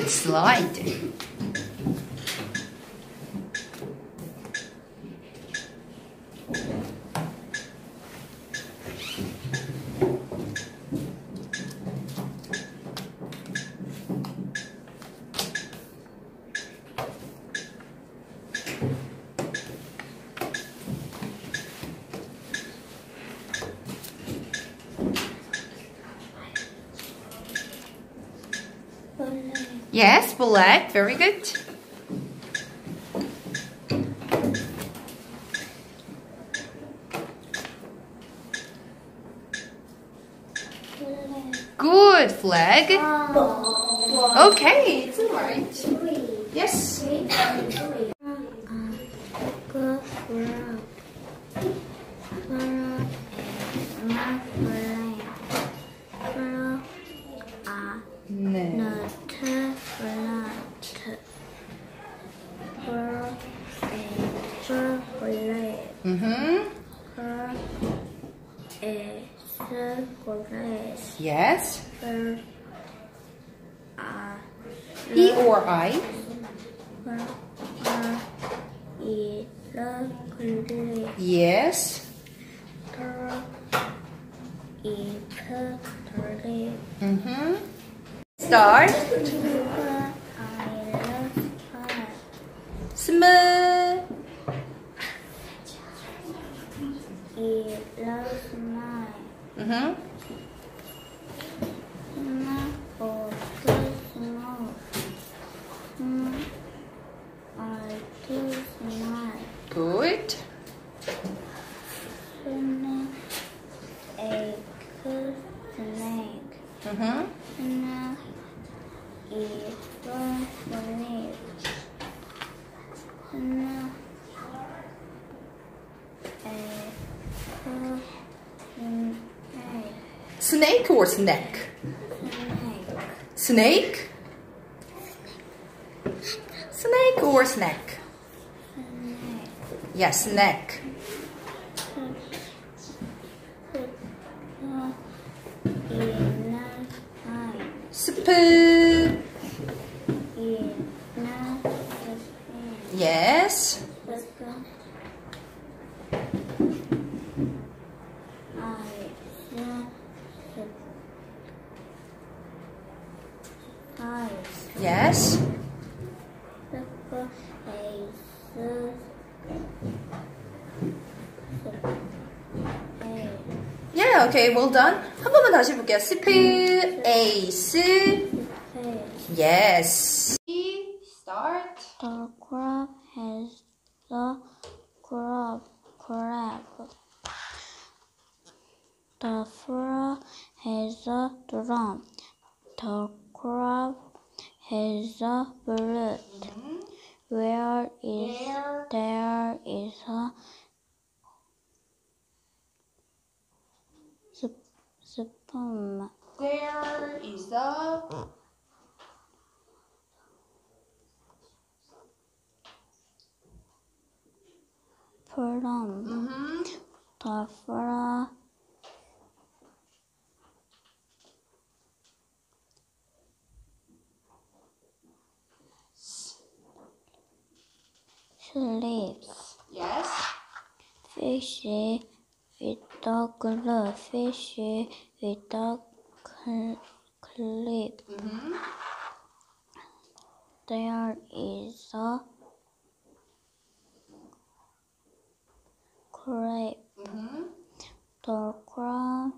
slide. Yes, black, very good. Good, flag. Okay, it's alright. Yes. Yes. E or I? Yes. Start. Smooth. Good. Snake or snack? Snake? Snake or snack? Yes, snack. Spoon. Yes. Yes. Yeah, okay, well done. 한 번만 다시 볼게요. Spoon, ace. Yes. Start. The crab has the crab. The frog has a drum. The crab has a bullet. There is a spoon. There is a plum. The frog sleeps. yes. Fishy with the glove. Fishy with the clip. There is a crab. The crab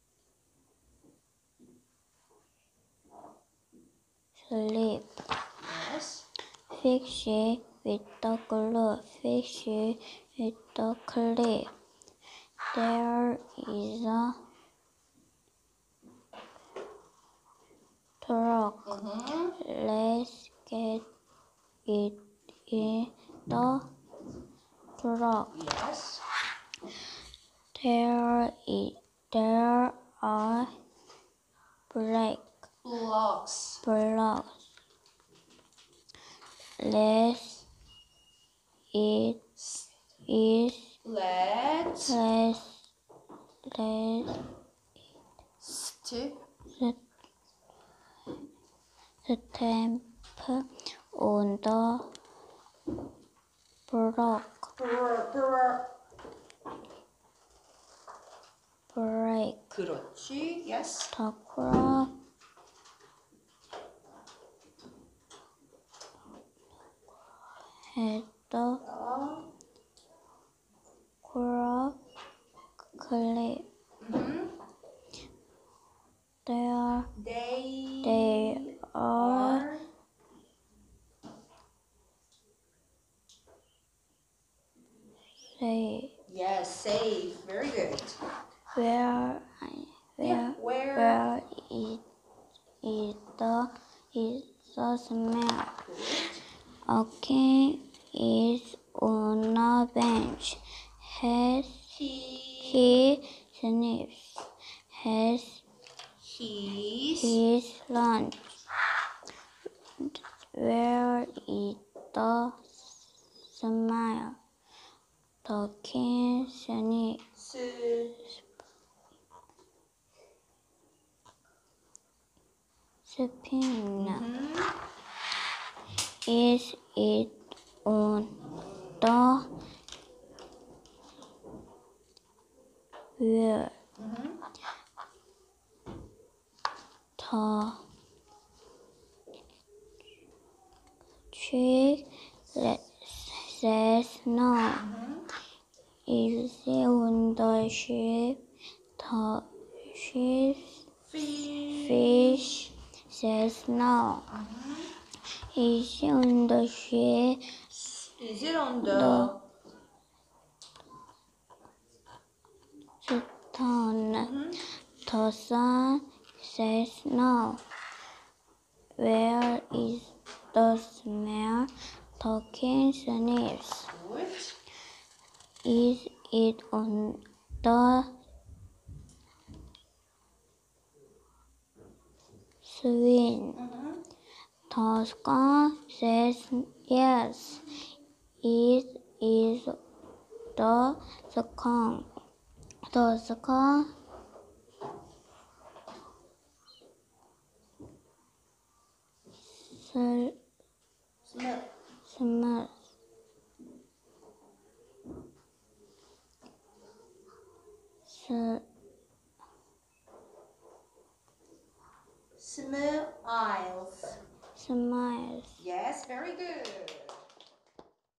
sleep. Yes. Fishy with the glove. Fishy with the clip. There is a truck. Let's get it in the truck. Yes. There are Blocks. blocks. Let's eat. Let's The temp on the block. Break. 그렇지. Yes. The clock had the clock clip. They are safe. Yes, safe. Very good. Where Where is the smell? A king is on a bench. He sniffs. Has his lunch. Where is the smile? The king sniffs. Spin. Is it on the wheel? The chick says no. Is it on the ship? The fish says no. Is it on the ship? Is it on the stone? The sun says no. Where is the smell? The king sniffs. Good. Is it on the swing? The sky says yes. It is the sky. The sky smells. Smiles. Smiles. Yes, very good.